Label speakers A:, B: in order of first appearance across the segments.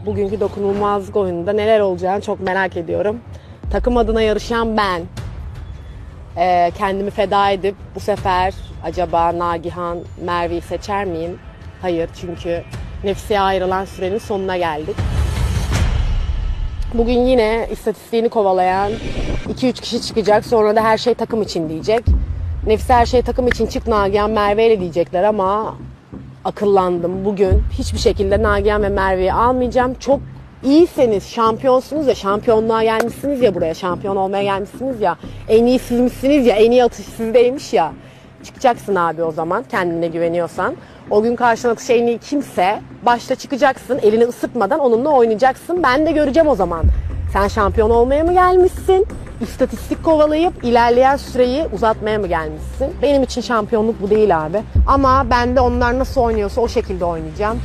A: bugünkü dokunulmazlık oyununda neler olacağını çok merak ediyorum. Takım adına yarışan ben. Kendimi feda edip bu sefer acaba Nagihan, Merve'yi seçer miyim? Hayır, çünkü Nefise'ye ayrılan sürenin sonuna geldik. Bugün yine istatistiğini kovalayan 2-3 kişi çıkacak. Sonra da her şey takım için diyecek. Nefise her şey takım için çık Nagihan, Merve'yle diyecekler ama akıllandım. Bugün hiçbir şekilde Nagihan ve Merve'yi almayacağım. Çok iyiseniz, şampiyonsunuz ya, şampiyonluğa gelmişsiniz ya buraya, şampiyon olmaya gelmişsiniz ya, en iyi sizmişsiniz ya, en iyi atış sizdeymiş ya. Çıkacaksın abi o zaman, kendine güveniyorsan. O gün karşına atışı en iyi kimse, başta çıkacaksın, elini ısıtmadan onunla oynayacaksın. Ben de göreceğim o zaman. Sen şampiyon olmaya mı gelmişsin? İstatistik kovalayıp ilerleyen süreyi uzatmaya mı gelmişsin? Benim için şampiyonluk bu değil abi. Ama ben de onlar nasıl oynuyorsa o şekilde oynayacağım.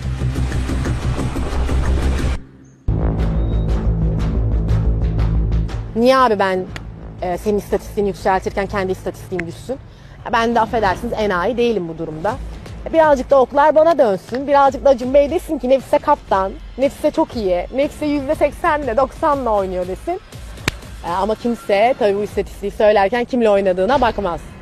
A: Niye abi ben senin istatistiğini yükseltirken kendi istatistiğim düşsün? Ben de affedersiniz enayi değilim bu durumda. Birazcık da oklar bana dönsün. Birazcık da Acun Bey desin ki Nefise kaptan. Nefise çok iyi. Nefise %80'le 90'la oynuyor desin. Ama kimse tabii bu istatistiği söylerken kimle oynadığına bakmaz.